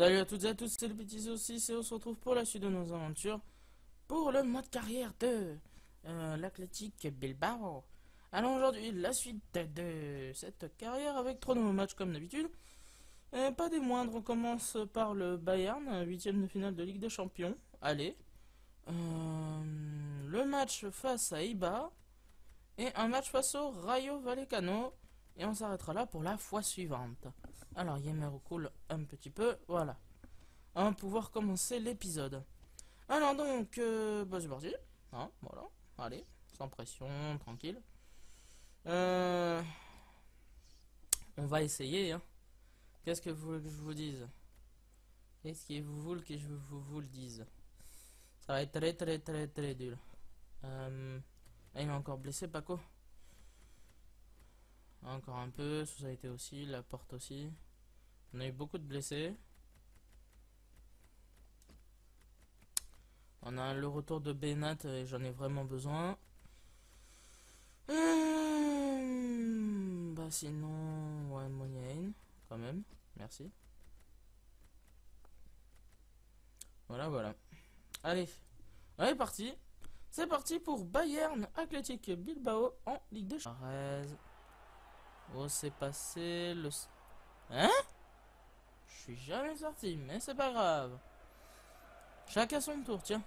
Salut à toutes et à tous, c'est le petit saucisse et on se retrouve pour la suite de nos aventures pour le mode carrière de l'Athletic Bilbao. Alors aujourd'hui, la suite de cette carrière avec 3 nouveaux matchs comme d'habitude. Pas des moindres, on commence par le Bayern, 8ème de finale de Ligue des Champions. Allez. Le match face à Iba et un match face au Rayo Vallecano. Et on s'arrêtera là pour la fois suivante. Alors, Yemmer cool un petit peu, voilà. On va pouvoir commencer l'épisode. Alors donc, c'est parti. Hein, voilà, allez, sans pression, tranquille. On va essayer, hein. Qu'est-ce que vous voulez que je vous dise? Qu'est-ce que vous voulez que je vous le dise? Ça va être très dur. Il est encore blessé, Paco. Encore un peu, Société aussi, la porte aussi. On a eu beaucoup de blessés. On a le retour de Benat et j'en ai vraiment besoin. Bah sinon, ouais, moyenne, quand même. Merci. Voilà, voilà. Allez, on est parti. C'est parti pour Bayern Athletic Bilbao en Ligue des Champions. Oh, c'est passé le... Hein? Je suis jamais sorti, mais c'est pas grave. Chacun son tour, tiens.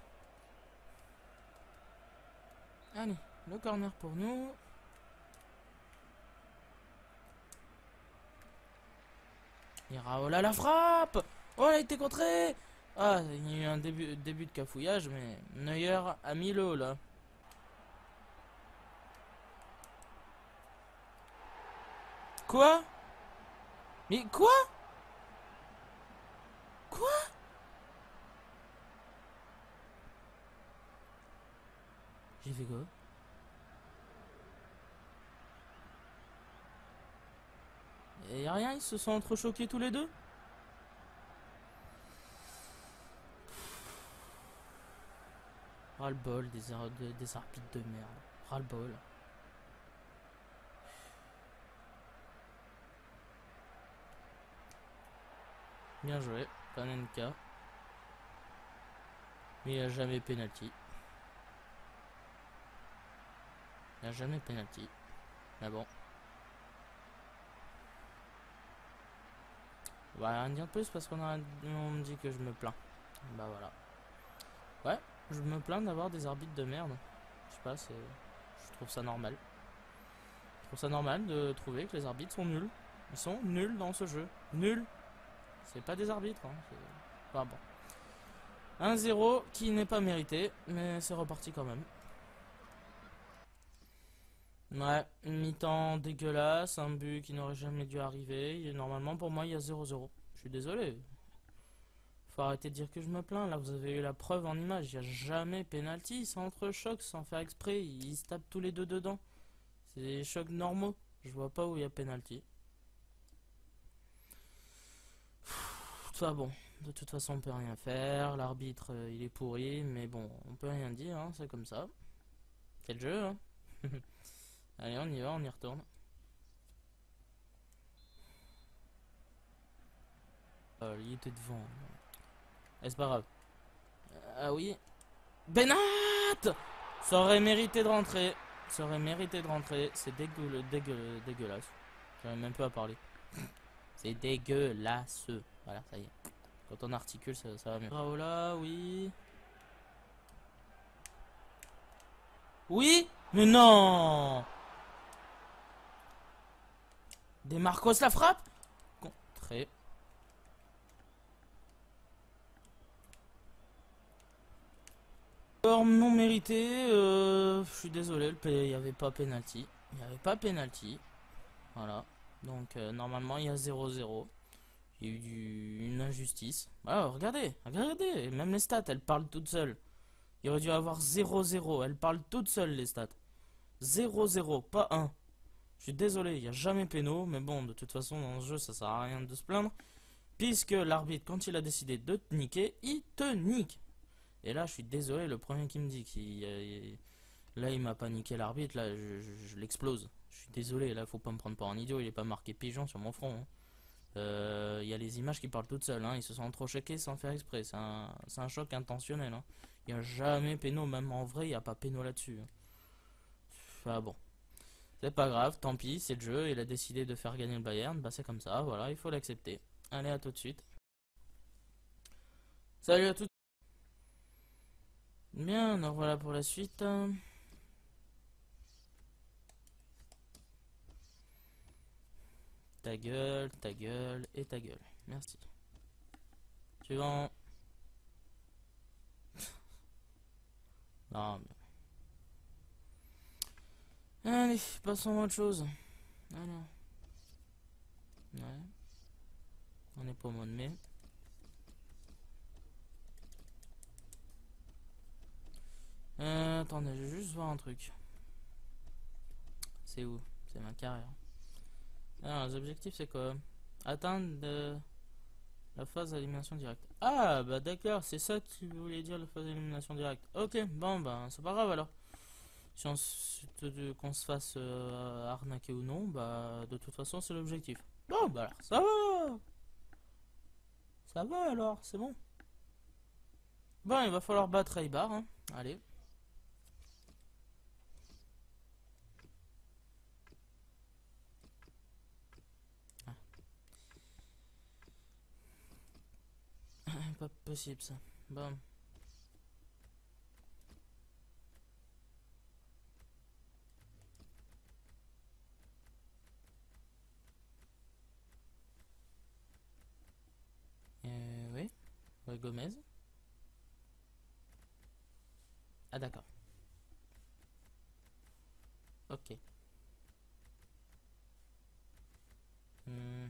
Allez, le corner pour nous. Et Raola la frappe. Oh, elle a été contrée. Ah, il y a eu un début de cafouillage, mais Neuer a mis l'eau là. Quoi? Mais quoi? Quoi? J'ai fait quoi? Et y a rien, ils se sont entrechoqués tous les deux? Ras-le-bol des arbitres de merde. Ras-le-bol. Bien joué, Panenka. Mais il n'y a jamais penalty. Il n'y a jamais penalty. Mais bon. On va rien dire de plus parce on me dit que je me plains. Bah voilà. Ouais, je me plains d'avoir des arbitres de merde. Je sais pas, je trouve ça normal. Je trouve ça normal de trouver que les arbitres sont nuls. Ils sont nuls dans ce jeu. Nuls. C'est pas des arbitres. Hein. Enfin bon. 1-0 qui n'est pas mérité, mais c'est reparti quand même. Ouais, une mi-temps dégueulasse, un but qui n'aurait jamais dû arriver. Et normalement, pour moi, il y a 0-0. Je suis désolé. Faut arrêter de dire que je me plains. Là, vous avez eu la preuve en image. Il n'y a jamais pénalty. C'est entre chocs sans faire exprès. Ils se tapent tous les deux dedans. C'est des chocs normaux. Je vois pas où il y a pénalty. Ça, bon. De toute façon, on peut rien faire. L'arbitre, il est pourri. Mais bon, on peut rien dire. Hein, c'est comme ça. C'est le jeu. Hein. Allez, on y va, on y retourne. Il était devant. C'est pas grave. Ah oui. Benat! Ça aurait mérité de rentrer. Ça aurait mérité de rentrer. C'est dégueulasse. J'arrive même pas à parler. C'est dégueulasse. Voilà, ça y est. Quand on articule, ça va mieux. Raola, oui. Oui? Mais non! Des Marcos la frappe? Contré. Alors, non mérité, je suis désolé, il n'y avait pas penalty. Il n'y avait pas penalty. Voilà. Donc, normalement, il y a 0-0. Il y a eu une injustice. Alors, regardez, regardez. Même les stats, elles parlent toutes seules. Il aurait dû avoir 0-0. Elles parlent toutes seules, les stats. 0-0, pas 1. Je suis désolé, il n'y a jamais péno. Mais bon, de toute façon, dans ce jeu, ça sert à rien de se plaindre. Puisque l'arbitre, quand il a décidé de te niquer, il te nique. Et là, je suis désolé, le premier qui me dit qu'il... Là, il m'a pas niqué l'arbitre, là, je l'explose. Je suis désolé, là, faut pas me prendre pour un idiot, il est pas marqué pigeon sur mon front. Hein. Il y a les images qui parlent toutes seules, hein. Ils se sont trop choqués sans faire exprès. C'est un choc intentionnel, hein. Il n'y a jamais péno, même en vrai, il n'y a pas péno là-dessus. Ah bon. C'est pas grave, tant pis, c'est le jeu. Il a décidé de faire gagner le Bayern. Bah, c'est comme ça, voilà, il faut l'accepter. Allez, à tout de suite. Salut à tous. Bien, nous revoilà pour la suite. Ta gueule et ta gueule. Merci. Suivant. Non, mais... Allez, passons à autre chose. Alors. Ouais. On est pas au mois de mai. Attendez, je vais juste voir un truc. C'est où? C'est ma carrière. Alors, les objectifs, c'est quoi? Atteindre la phase d'élimination directe. Ah, bah d'accord, c'est ça que tu voulais dire, la phase d'élimination directe. Ok, bon, bah, c'est pas grave alors. Si on qu'on se fasse arnaquer ou non, bah, de toute façon, c'est l'objectif. Bon, bah alors, ça va! Ça va alors, c'est bon. Bon, il va falloir battre Eibar, hein. Allez. Pas possible ça. Bon. Oui. Ouais, Gomez. Ah d'accord. Ok. Hmm.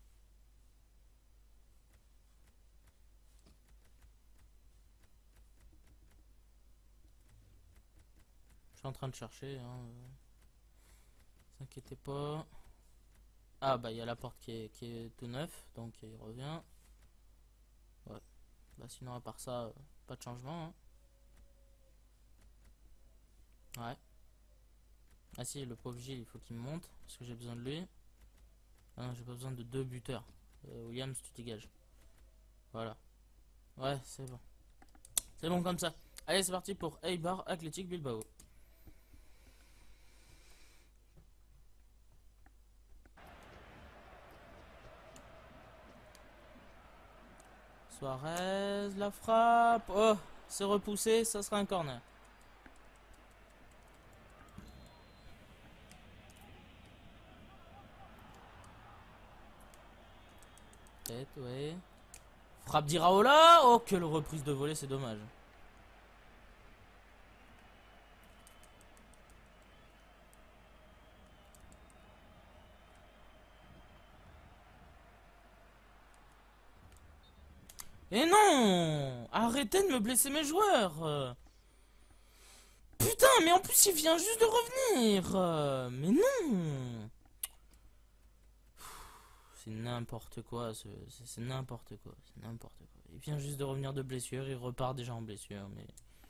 Je suis en train de chercher, hein. S'inquiétez pas. Ah bah il y a la porte qui est tout neuf, donc il revient. Ouais. Bah sinon à part ça, pas de changement, hein. Ouais. Ah si, le pauvre Gilles, il faut qu'il me monte, parce que j'ai besoin de lui. Ah non, j'ai pas besoin de deux buteurs. Williams, tu dégages. Voilà. Ouais, c'est bon. C'est bon comme ça. Allez, c'est parti pour Eibar Athletic Bilbao. Suarez, la frappe. Oh, c'est repoussé, ça sera un corner. Tête, ouais. Frappe d'Iraola. Oh, quelle reprise de volée, c'est dommage. Et non! Arrêtez de me blesser mes joueurs! Putain, mais en plus il vient juste de revenir! Mais non! C'est n'importe quoi, c'est n'importe quoi, c'est n'importe quoi. Il vient juste de revenir de blessure, il repart déjà en blessure, mais...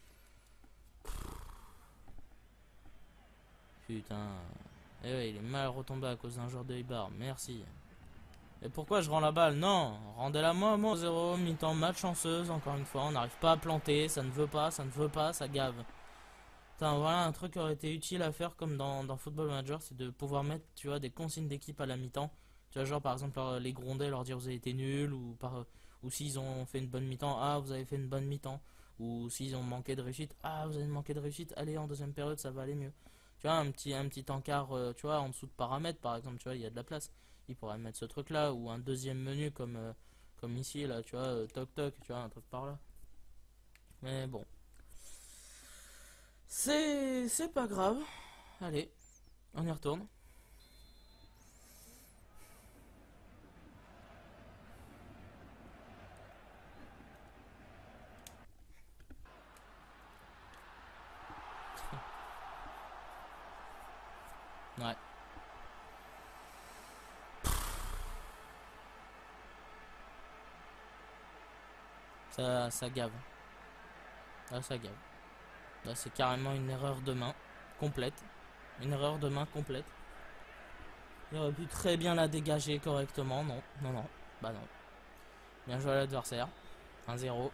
Putain... Eh ouais, il est mal retombé à cause d'un joueur de Eibar, merci. Et pourquoi je rends la balle? Non, rendez-la moi, 0, mi-temps, malchanceuse, encore une fois, on n'arrive pas à planter, ça ne veut pas, ça gave. Putain, voilà un truc qui aurait été utile à faire comme dans Football Manager, c'est de pouvoir mettre, tu vois, des consignes d'équipe à la mi-temps. Tu vois, genre par exemple les gronder, leur dire vous avez été nuls, ou s'ils ont fait une bonne mi-temps, ah vous avez fait une bonne mi-temps. Ou s'ils ont manqué de réussite, ah vous avez manqué de réussite, allez en deuxième période ça va aller mieux. Tu vois, un petit encart, tu vois, en dessous de paramètres par exemple, tu vois, il y a de la place. Ils pourraient mettre ce truc là, ou un deuxième menu comme ici, là, tu vois, toc toc, tu vois, un truc par là. Mais bon. C'est pas grave. Allez, on y retourne. Ouais. Ça gave. Là, ça gave. Là, c'est carrément une erreur de main complète. Une erreur de main complète. Il aurait pu très bien la dégager correctement. Non, non, non. Bah non. Bien joué à l'adversaire. 1-0.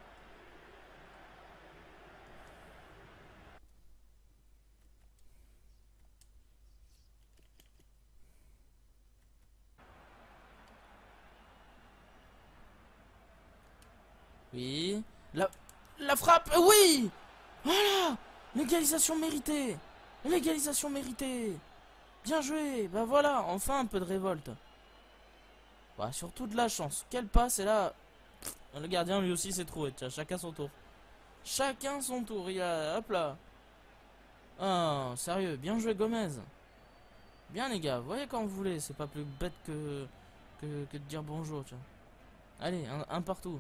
Oui. La frappe. Oui. Voilà. L'égalisation méritée. L'égalisation méritée. Bien joué. Bah voilà. Enfin un peu de révolte. Bah, surtout de la chance. Quelle passe. Et là, le gardien lui aussi s'est trouvé. Tiens, chacun son tour. Chacun son tour. Il a... Hop là. Ah, sérieux. Bien joué Gomez. Bien les gars. Voyez quand vous voulez. C'est pas plus bête que de dire bonjour. Tiens. Allez, un partout.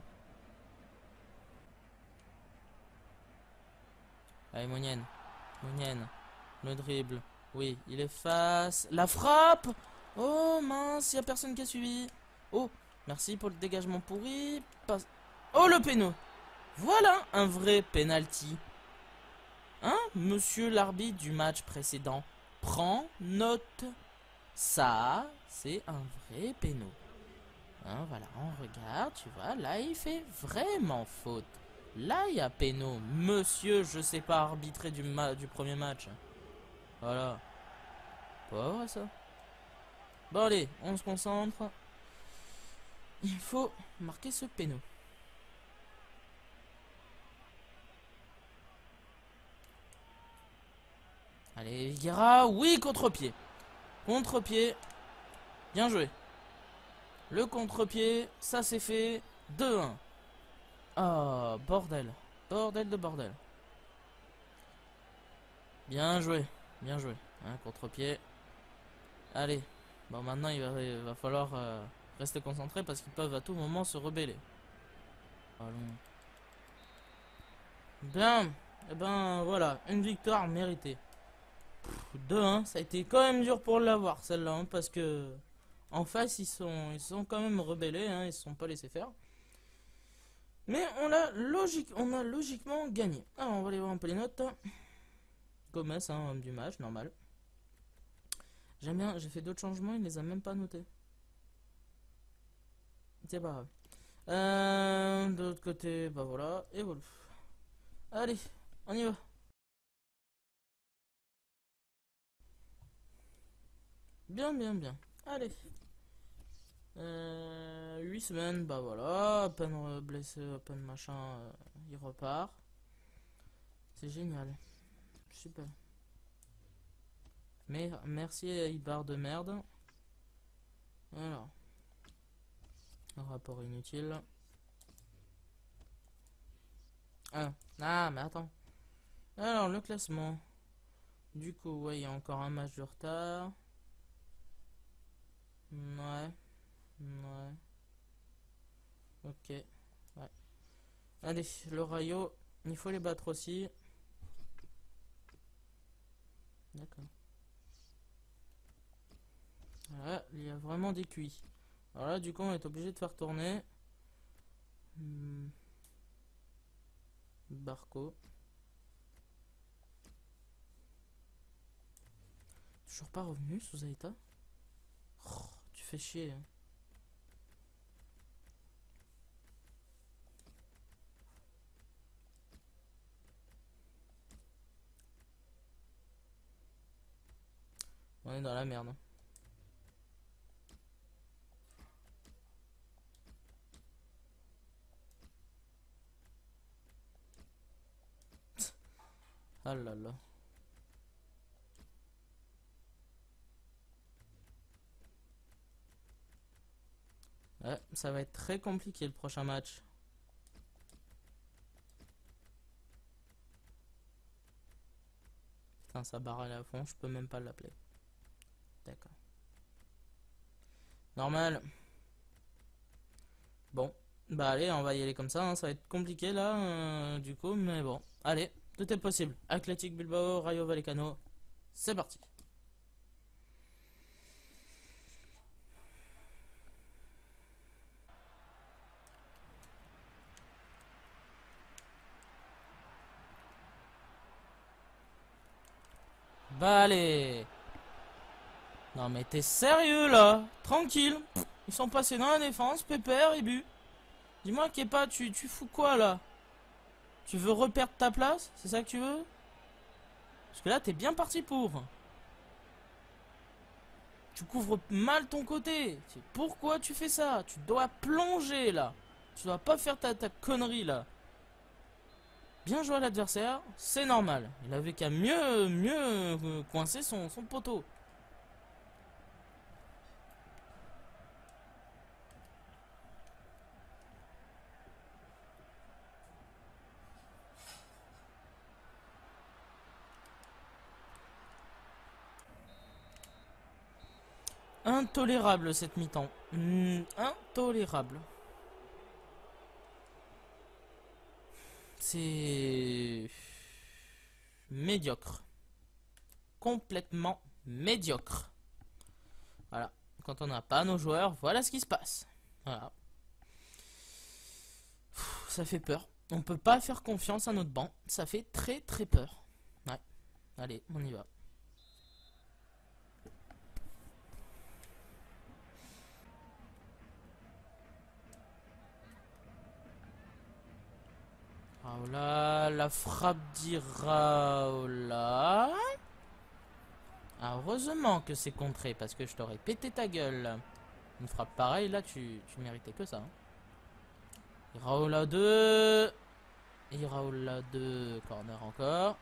Allez, Mounienne. Mounienne. Le dribble. Oui, il est face. La frappe. Oh mince, il n'y a personne qui a suivi. Oh, merci pour le dégagement pourri. Oh, le péno. Voilà un vrai penalty. Hein, monsieur l'arbitre du match précédent. Prends note. Ça, c'est un vrai péno. Hein, voilà, on regarde, tu vois. Là, il fait vraiment faute. Là, il y a péno. Monsieur, je sais pas arbitrer du premier match. Voilà. Pas vrai ça. Bon allez, on se concentre. Il faut marquer ce péno. Allez, Viguera. Oui, contre-pied. Contre-pied. Bien joué. Le contre-pied, ça c'est fait. 2-1. Ah, bordel. Bordel de bordel. Bien joué. Bien joué. Un contre-pied. Allez. Bon, maintenant il va falloir rester concentré parce qu'ils peuvent à tout moment se rebeller. Allons. Bien. Et ben voilà, une victoire méritée. 2-1, ça a été quand même dur pour l'avoir celle-là, hein, parce que en face ils sont quand même rebellés, hein, ils se sont pas laissés faire. Mais on a logiquement gagné. Alors on va aller voir un peu les notes. Gomez, hein, homme du match, normal. J'aime bien, j'ai fait d'autres changements, il les a même pas notés. C'est pas grave. De l'autre côté, bah voilà, et Wolf. Allez, on y va. Bien, bien, bien. Allez. 8 semaines, bah voilà, à peine blessé, à peine machin, il repart. C'est génial. Super. Mais merci à Ibar de merde. Alors. Un rapport inutile. Ah, mais attends. Alors, le classement. Du coup, ouais, il y a encore un match de retard. Ouais. Ouais. Ok. Ouais. Allez, le Rayo, il faut les battre aussi. D'accord. Voilà, il y a vraiment des QI. Alors là, du coup, on est obligé de faire tourner. Barco. Toujours pas revenu, Souzaïta. Oh, tu fais chier. Hein. On est dans la merde. Ah là là. Ouais, ça va être très compliqué le prochain match. Putain, ça barre à fond, je peux même pas l'appeler. D'accord. Normal. Bon, bah allez, on va y aller comme ça, hein. Ça va être compliqué là, du coup, mais bon. Allez, tout est possible. Athletic Bilbao, Rayo Vallecano, c'est parti. Bah allez. Non mais t'es sérieux là? Tranquille. Ils sont passés dans la défense, pépère et but. Dis-moi Kepa, tu fous quoi là? Tu veux reperdre ta place? C'est ça que tu veux? Parce que là t'es bien parti pour. Tu couvres mal ton côté. Pourquoi tu fais ça? Tu dois plonger là. Tu dois pas faire ta connerie là. Bien joué à l'adversaire, c'est normal. Il avait qu'à mieux coincer son poteau. Intolérable cette mi-temps. Intolérable. C'est médiocre. Complètement médiocre. Voilà. Quand on n'a pas nos joueurs, voilà ce qui se passe. Voilà. Ça fait peur. On peut pas faire confiance à notre banc. Ça fait très très peur. Ouais. Allez, on y va. Raoula, la frappe d'Iraoula. Ah, heureusement que c'est contré, parce que je t'aurais pété ta gueule. Une frappe pareille, là, tu méritais que ça. Hein. Iraoula 2. Iraoula 2, corner encore.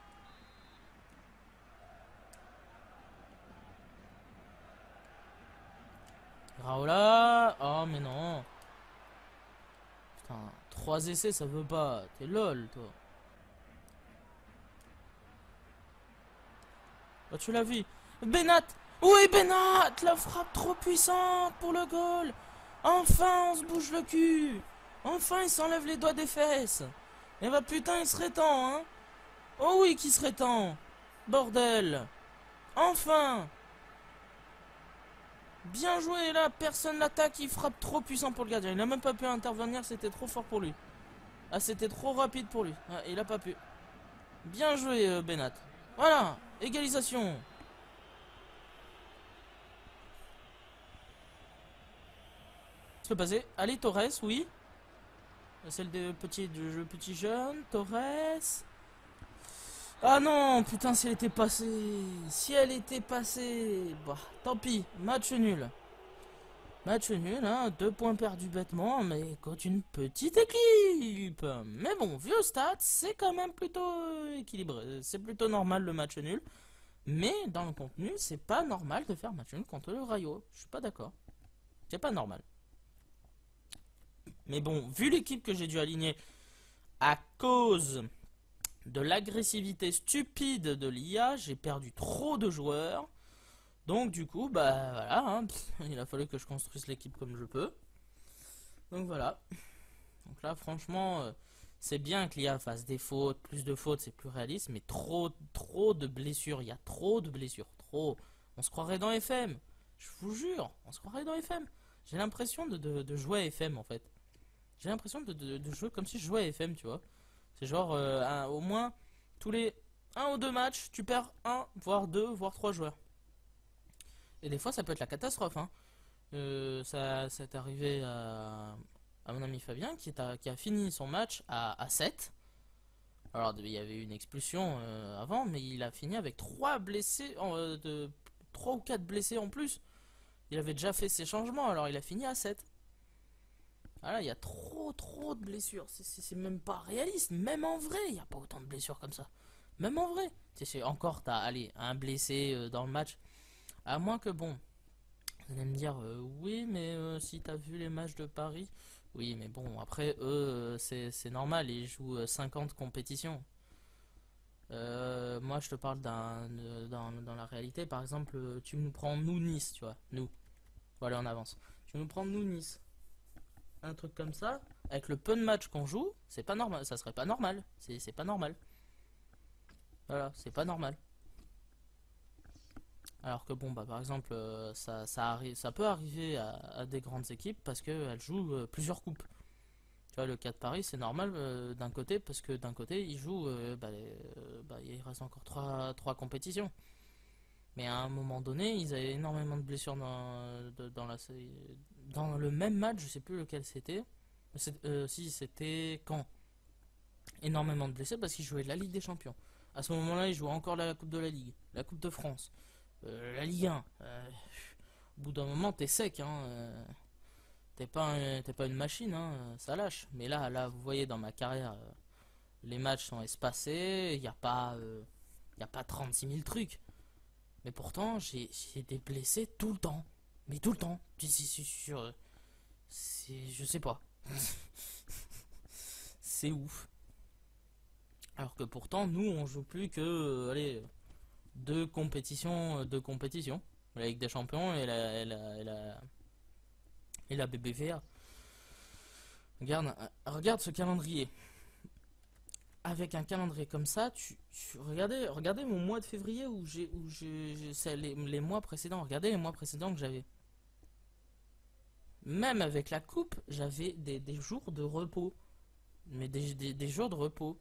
Iraoula. Oh, mais non. Putain, 3 essais, ça veut pas. T'es lol, toi. Oh, tu l'as vu. Benat. Oui, Benat. La frappe trop puissante pour le goal. Enfin, on se bouge le cul. Enfin, il s'enlève les doigts des fesses. Et bah putain, il serait temps, hein. Oh oui, qu'il serait temps. Bordel. Enfin. Bien joué, là. Personne l'attaque. Il frappe trop puissant pour le gardien. Il n'a même pas pu intervenir. C'était trop fort pour lui. Ah, c'était trop rapide pour lui. Ah, il a pas pu. Bien joué, Benat. Voilà. Égalisation. Se passer. Allez, Torres, oui. Celle de petit jeune. Torres. Ah non, putain, si elle était passée. Si elle était passée. Bah, tant pis. Match nul. Match nul, hein. 2 points perdus bêtement, mais contre une petite équipe. Mais bon, vu au stade, c'est quand même plutôt équilibré. C'est plutôt normal le match nul. Mais dans le contenu, c'est pas normal de faire match nul contre le Rayo. Je suis pas d'accord. C'est pas normal. Mais bon, vu l'équipe que j'ai dû aligner à cause de l'agressivité stupide de l'IA, j'ai perdu trop de joueurs. Donc du coup, bah voilà, hein, il a fallu que je construise l'équipe comme je peux. Donc voilà. Donc là, franchement, c'est bien que l'IA fasse des fautes, plus de fautes, c'est plus réaliste, mais trop de blessures. Il y a trop de blessures, trop. On se croirait dans FM. Je vous jure, on se croirait dans FM. J'ai l'impression de jouer à FM en fait. J'ai l'impression de jouer comme si je jouais à FM, tu vois. C'est genre, au moins, tous les 1 ou 2 matchs, tu perds 1, voire 2, voire 3 joueurs. Et des fois, ça peut être la catastrophe. Hein. Ça c'est arrivé à mon ami Fabien qui a fini son match à 7. Alors, il y avait eu une expulsion avant, mais il a fini avec 3 blessés, 3 ou 4 blessés en plus. Il avait déjà fait ses changements, alors il a fini à 7. Voilà, il y a trop de blessures. C'est même pas réaliste. Même en vrai, il n'y a pas autant de blessures comme ça. Même en vrai. Encore, t'as allez, un blessé dans le match. À moins que, bon, vous allez me dire, oui, mais si t'as vu les matchs de Paris. Oui, mais bon, après, eux, c'est normal. Ils jouent 50 compétitions. Moi, je te parle dans la réalité. Par exemple, tu nous prends nous Nice, tu vois. Nous. Voilà, on avance. Tu nous prends nous Nice. Un truc comme ça, avec le peu de matchs qu'on joue, c'est pas normal, ça serait pas normal, c'est pas normal. Voilà, c'est pas normal. Alors que bon, bah par exemple, ça peut arriver à des grandes équipes parce qu'elles jouent plusieurs coupes. Tu vois, le cas de Paris, c'est normal d'un côté, parce que d'un côté, ils jouent, il reste encore trois compétitions. Mais à un moment donné, ils avaient énormément de blessures dans le même match, je sais plus lequel c'était. Si, c'était quand? Énormément de blessés parce qu'ils jouaient de la Ligue des Champions. À ce moment-là, ils jouaient encore la Coupe de la Ligue, la Coupe de France, la Ligue 1. Au bout d'un moment, t'es sec, hein. T'es pas une machine, hein, ça lâche. Mais là, vous voyez, dans ma carrière, les matchs sont espacés, y a pas 36 000 trucs. Mais pourtant, j'ai été blessé tout le temps. Mais tout le temps. Je sais pas. C'est ouf. Alors que pourtant, nous, on joue plus que, allez, deux compétitions. La Ligue des Champions et la BBVA. Regarde ce calendrier. Avec un calendrier comme ça, regardez mon mois de février c'est les mois précédents. Regardez les mois précédents que j'avais. Même avec la coupe, j'avais des jours de repos. Mais des jours de repos.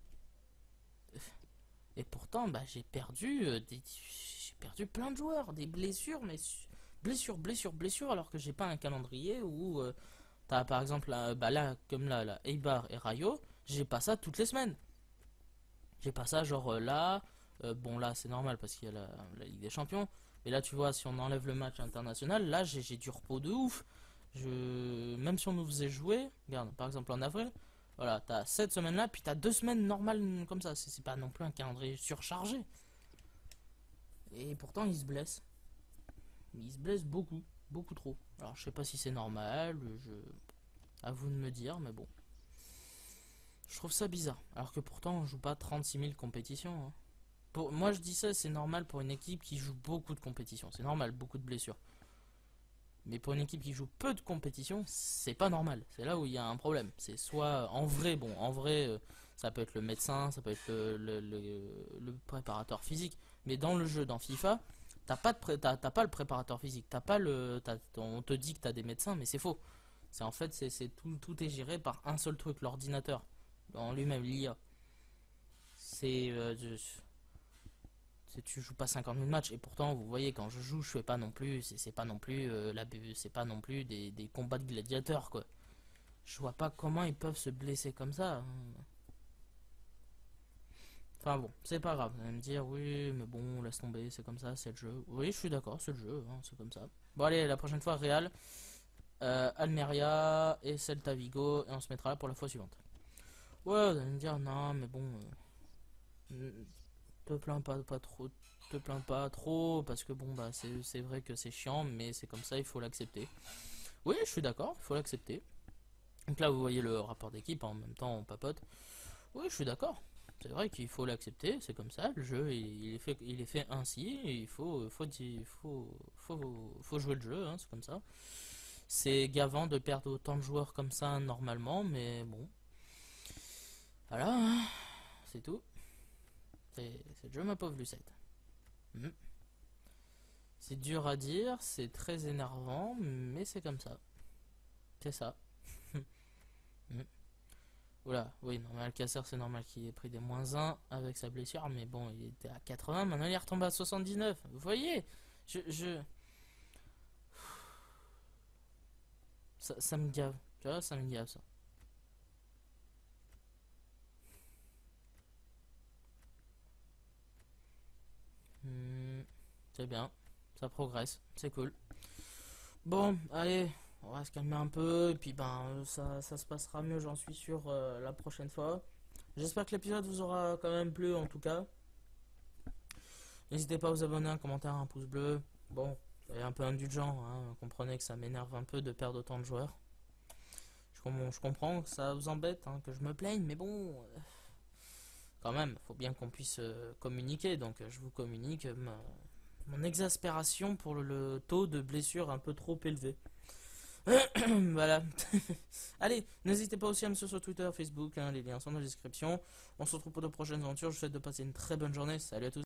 Et pourtant, bah, j'ai perdu plein de joueurs, des blessures, mais blessures, alors que j'ai pas un calendrier où t'as par exemple, bah là, comme là, Eibar et Rayo, j'ai pas ça toutes les semaines. J'ai pas ça genre là, bon là c'est normal parce qu'il y a la Ligue des Champions, mais là tu vois, si on enlève le match international, là j'ai du repos de ouf. Même si on nous faisait jouer, regarde, par exemple en avril, voilà, t'as cette semaine-là, puis t'as 2 semaines normales comme ça. C'est pas non plus un calendrier surchargé. Et pourtant, il se blesse. Il se blesse beaucoup, beaucoup trop. Alors, je sais pas si c'est normal, à vous de me dire, mais bon. Je trouve ça bizarre. Alors que pourtant, on joue pas 36 000 compétitions. Hein. Moi, je dis ça, c'est normal pour une équipe qui joue beaucoup de compétitions. C'est normal, beaucoup de blessures. Mais pour une équipe qui joue peu de compétitions, c'est pas normal. C'est là où il y a un problème. C'est soit en vrai, bon, en vrai, ça peut être le médecin, ça peut être le préparateur physique. Mais dans le jeu, dans FIFA, t'as pas le préparateur physique. On te dit que t'as des médecins, mais c'est faux. C'est en fait, tout est géré par un seul truc, l'ordinateur, en lui-même, l'IA. C'est tu joues pas 50 000 matchs et pourtant vous voyez quand je joue je fais pas non plus c'est pas non plus c'est pas non plus des combats de gladiateurs quoi. Je vois pas comment ils peuvent se blesser comme ça, hein. Enfin bon, c'est pas grave, vous allez me dire oui mais bon laisse tomber, c'est comme ça, c'est le jeu. Oui je suis d'accord, c'est le jeu, hein, c'est comme ça. Bon allez, la prochaine fois Real, Almeria et Celta Vigo et on se mettra là pour la fois suivante. Ouais, vous allez me dire non mais bon, te plains pas trop, te plains pas trop parce que bon bah c'est vrai que c'est chiant mais c'est comme ça, il faut l'accepter. Oui je suis d'accord, il faut l'accepter. Donc là vous voyez le rapport d'équipe, en même temps on papote. Oui je suis d'accord, c'est vrai qu'il faut l'accepter, c'est comme ça, le jeu il est fait ainsi et faut jouer le jeu, hein, c'est comme ça. C'est gavant de perdre autant de joueurs comme ça normalement, mais bon voilà, hein, c'est tout. C'est le jeu ma pauvre Lucette. Hmm. C'est dur à dire, c'est très énervant, mais c'est comme ça. C'est ça. Hmm. Oula, oui, non, mais Alcacer, c'est normal qu'il ait pris des -1 avec sa blessure, mais bon, il était à 80, maintenant il est retombé à 79. Vous voyez, ça me gave, tu vois, ça me gave ça. Hmm, c'est bien, ça progresse, c'est cool. Bon, allez, on va se calmer un peu, et puis ben, ça se passera mieux, j'en suis sûr, la prochaine fois. J'espère que l'épisode vous aura quand même plu, en tout cas. N'hésitez pas à vous abonner, un commentaire, un pouce bleu. Bon, soyez un peu indulgent, hein, comprenez que ça m'énerve un peu de perdre autant de joueurs. Je comprends que ça vous embête, hein, que je me plaigne, mais bon, quand même, faut bien qu'on puisse communiquer, donc je vous communique mon exaspération pour le taux de blessure un peu trop élevé. Voilà. Allez, n'hésitez pas aussi à me suivre sur Twitter, Facebook, hein, les liens sont dans la description. On se retrouve pour de prochaines aventures. Je vous souhaite de passer une très bonne journée. Salut à tous.